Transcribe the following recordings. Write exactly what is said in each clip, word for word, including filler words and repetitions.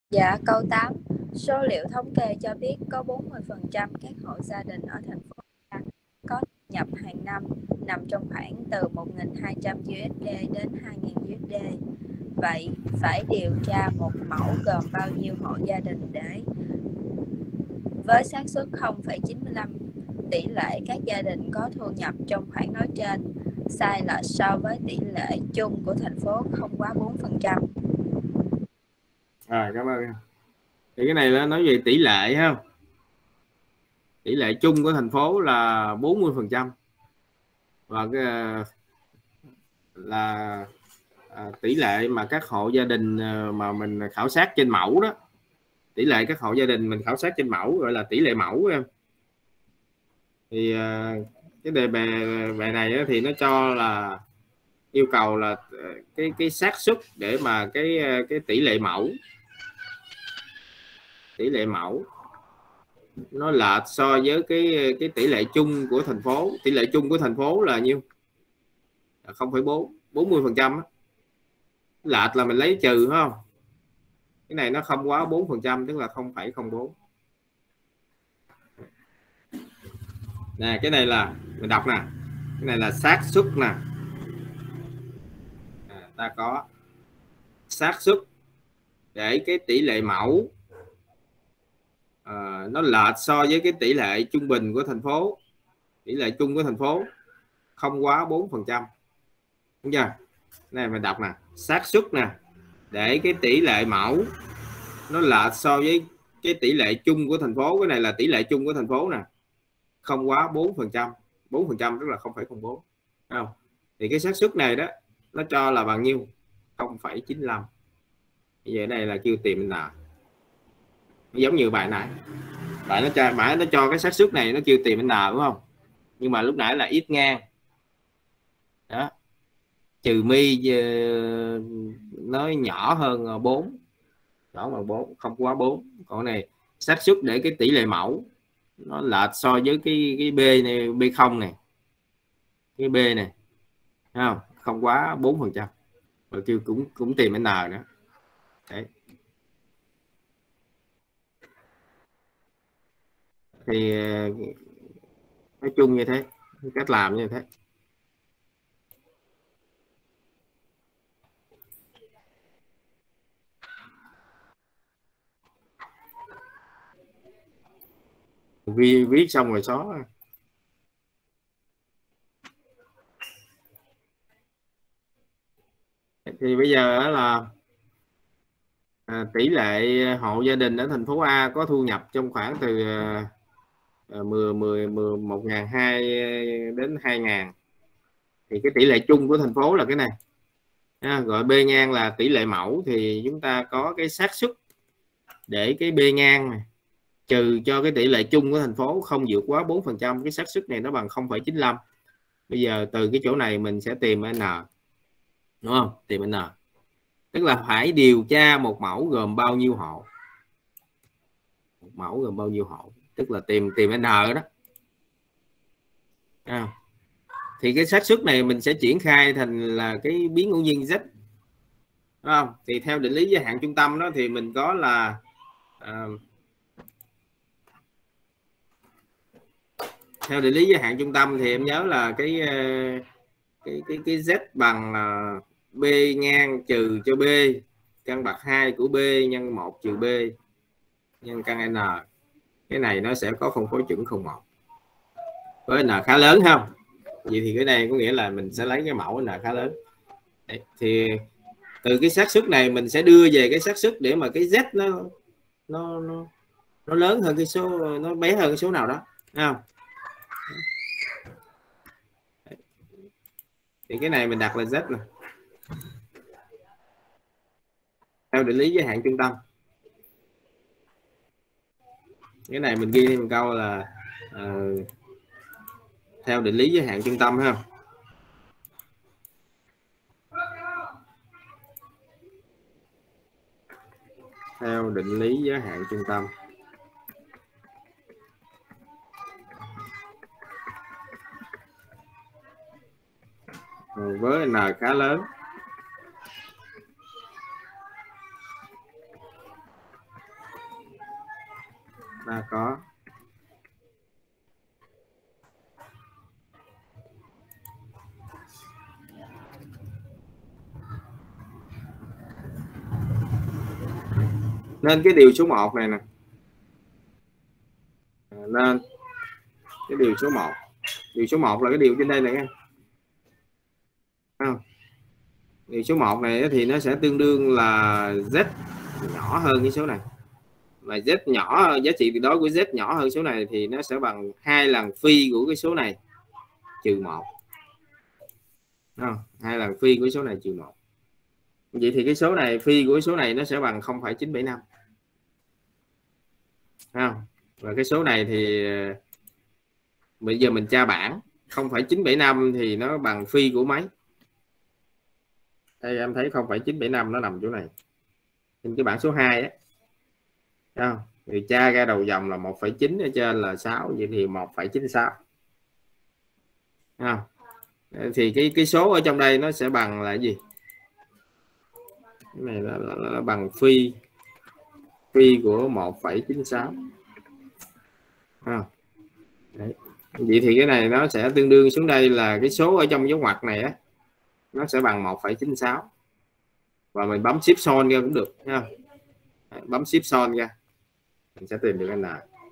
Dạ, câu tám. Số liệu thống kê cho biết có bốn mươi phần trăm các hộ gia đình ở thành phố A có thu nhập hàng năm nằm trong khoảng từ một nghìn hai trăm đô la đến hai nghìn đô la. Vậy phải điều tra một mẫu gồm bao nhiêu hộ gia đình để với xác suất không phẩy chín mươi lăm tỷ lệ các gia đình có thu nhập trong khoảng nói trên sai lệch so với tỷ lệ chung của thành phố không quá bốn phần trăm. Rồi, cảm ơn. Thì cái này nó nói về tỷ lệ ha. Tỷ lệ chung của thành phố là bốn mươi phần trăm và cái là à, tỷ lệ mà các hộ gia đình mà mình khảo sát trên mẫu đó, tỷ lệ các hộ gia đình mình khảo sát trên mẫu gọi là tỷ lệ mẫu em. Thì à, cái đề bài, bài này thì nó cho là yêu cầu là cái cái xác suất để mà cái cái tỷ lệ mẫu tỷ lệ mẫu nó lệch so với cái cái tỷ lệ chung của thành phố. Tỷ lệ chung của thành phố là nhiêu? không phẩy bốn, bốn mươi phần trăm. Lệch là mình lấy trừ phải không? Cái này nó không quá bốn phần trăm tức là không phẩy không bốn. Nè, cái này là mình đọc nè, cái này là xác suất nè. À, ta có xác suất để cái tỷ lệ mẫu à, nó lệch so với cái tỷ lệ trung bình của thành phố. Tỷ lệ chung của thành phố không quá bốn phần trăm. Đúng chưa? Này mình đọc nè, xác suất nè để cái tỷ lệ mẫu nó lệch so với cái tỷ lệ chung của thành phố. Cái này là tỷ lệ chung của thành phố nè, không quá bốn phần trăm. bốn phần trăm tức là không phẩy không bốn. Không? Thì cái xác suất này đó nó cho là bằng nhiêu? không phẩy chín mươi lăm. Bây giờ này là kêu tìm n. Giống như bài nãy. Bài nó cho mãi nó cho cái xác suất này nó kêu tìm n đúng không? Nhưng mà lúc nãy là ít ngang. Đó. Trừ mi nó nhỏ hơn bốn. Nhỏ bằng bốn, không quá bốn. Còn này xác suất để cái tỷ lệ mẫu nó lệch so với cái cái B này, B không này. Cái B này. Không, không quá bốn phần trăm. Rồi kêu cũng cũng tìm n nữa. Đấy. Thì nói chung như thế, cách làm như thế. Vì viết xong rồi xóa. Thì bây giờ là à, tỷ lệ hộ gia đình ở thành phố A có thu nhập trong khoảng từ à, mười, mười, mười, một nghìn hai trăm đến hai nghìn. Thì cái tỷ lệ chung của thành phố là cái này. À, gọi B ngang là tỷ lệ mẫu thì chúng ta có cái xác suất để cái B ngang này trừ cho cái tỷ lệ chung của thành phố không vượt quá bốn phần trăm. Cái xác suất này nó bằng không phẩy chín mươi lăm. Bây giờ từ cái chỗ này mình sẽ tìm n, đúng không? Tìm n tức là phải điều tra một mẫu gồm bao nhiêu hộ. Một mẫu gồm bao nhiêu hộ tức là tìm tìm n đó. À, thì cái xác suất này mình sẽ triển khai thành là cái biến ngẫu nhiên Z, đúng không? Thì theo định lý giới hạn trung tâm đó thì mình có là à, theo định lý giới hạn trung tâm thì em nhớ là cái cái cái cái Z bằng là B ngang trừ cho B căn bậc hai của B nhân một trừ B nhân căn N. Cái này nó sẽ có phân phối chuẩn không một với N khá lớn không? Vậy thì cái này có nghĩa là mình sẽ lấy cái mẫu N khá lớn. Đấy, thì từ cái xác suất này mình sẽ đưa về cái xác suất để mà cái Z nó nó nó nó lớn hơn cái số, nó bé hơn cái số nào đó, thấy không? Thì cái này mình đặt là Z này theo định lý giới hạn trung tâm. Cái này mình ghi thêm một câu là uh, theo định lý giới hạn trung tâm ha. Theo định lý giới hạn trung tâm. Với N khá lớn. ta có nên cái điều số một này nè, nên cái điều số một, điều số một là cái điều trên đây này, không? Điều số một này thì nó sẽ tương đương là z nhỏ hơn cái số này, mà z nhỏ, giá trị tuyệt đối của z nhỏ hơn số này thì nó sẽ bằng hai lần phi của cái số này trừ một, hai lần phi của số này trừ một. Vậy thì cái số này phi của cái số này nó sẽ bằng không phẩy chín bảy năm, không? Và cái số này thì bây giờ mình tra bảng không phẩy chín bảy năm thì nó bằng phi của mấy? Đây em thấy không phẩy chín bảy năm nó nằm chỗ này trên cái bảng số hai á, không? Thì tra ra đầu dòng là một phẩy chín ở trên là sáu, vậy thì một phẩy chín sáu, không? Thì cái cái số ở trong đây nó sẽ bằng là gì? Cái này là, là, là bằng phi phi của một phẩy chín sáu. À, đấy. Vậy thì cái này nó sẽ tương đương xuống đây là cái số ở trong dấu ngoặc này á, nó sẽ bằng một phẩy chín sáu, và mình bấm shift son ra cũng được nha. Bấm shift son ra mình sẽ tìm được n.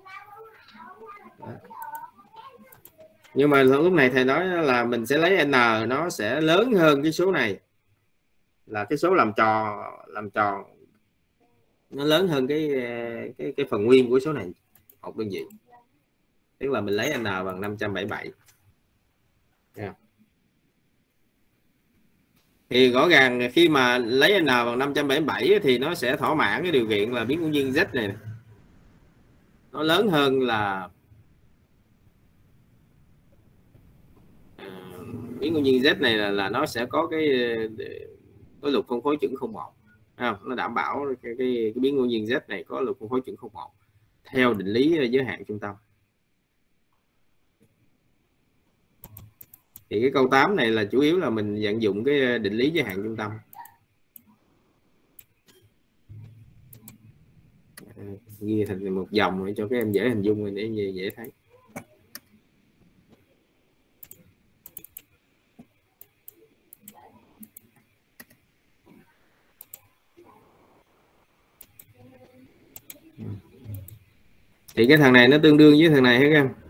Nhưng mà lúc này thầy nói là mình sẽ lấy n nó sẽ lớn hơn cái số này, là cái số làm tròn làm tròn nó lớn hơn cái cái cái phần nguyên của số này một đơn vị, tức là mình lấy n bằng năm trăm bảy mươi bảy. Yeah. Thì rõ ràng khi mà lấy n bằng năm trăm bảy mươi bảy thì nó sẽ thỏa mãn cái điều kiện là biến nguyên z này nó lớn hơn là à, biến nguyên z này là, là nó sẽ có cái có luật phân phối chuẩn không một, không? Nó đảm bảo cái, cái, cái biến nguyên z này có luật phân phối chuẩn không một theo định lý giới hạn trung tâm. Thì cái câu tám này là chủ yếu là mình vận dụng cái định lý giới hạn trung tâm. Ghi thành một dòng để cho các em dễ hình dung để dễ, dễ thấy. Thì cái thằng này nó tương đương với thằng này hết em.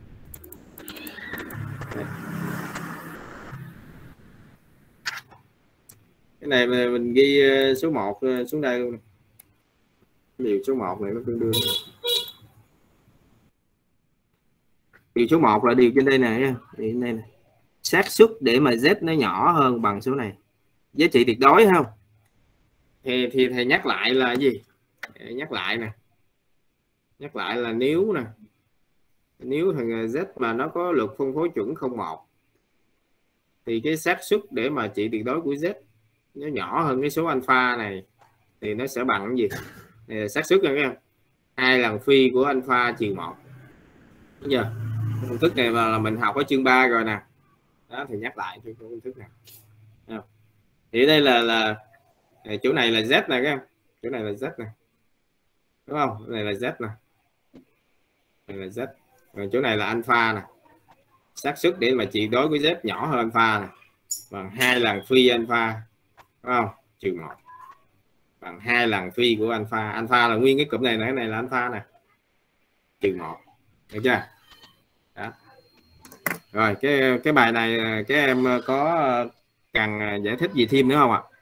Cái này mình ghi số một xuống đây luôn. Điều số một này nó tương đương. Điều số một là điều trên đây này, điều đây này. Xác suất để mà z nó nhỏ hơn bằng số này. Giá trị tuyệt đối không? Thì thì thầy nhắc lại là gì? Nhắc lại nè. Nhắc lại là nếu nè. Nếu thằng z mà nó có luật phân phối chuẩn không một thì cái xác suất để mà trị tuyệt đối của z nó nhỏ hơn cái số alpha này thì nó sẽ bằng cái gì? Xác suất này em, hai lần phi của alpha trừ một. Bây giờ công thức này là mình học ở chương ba rồi nè. Đó thì nhắc lại cái công thức này. Thì đây là là chỗ này là z này các em, chỗ này là z này, đúng không? Cái này là z nè, này là z, còn chỗ này là alpha nè. Xác suất để mà trị đối với z nhỏ hơn alpha nè bằng hai lần phi alpha, đúng không? Trừ một bằng hai lần phi của alpha. Alpha là nguyên cái cụm này, này cái này là alpha nè, trừ một, được chưa? Đó. Rồi cái cái bài này các em có cần giải thích gì thêm nữa không ạ?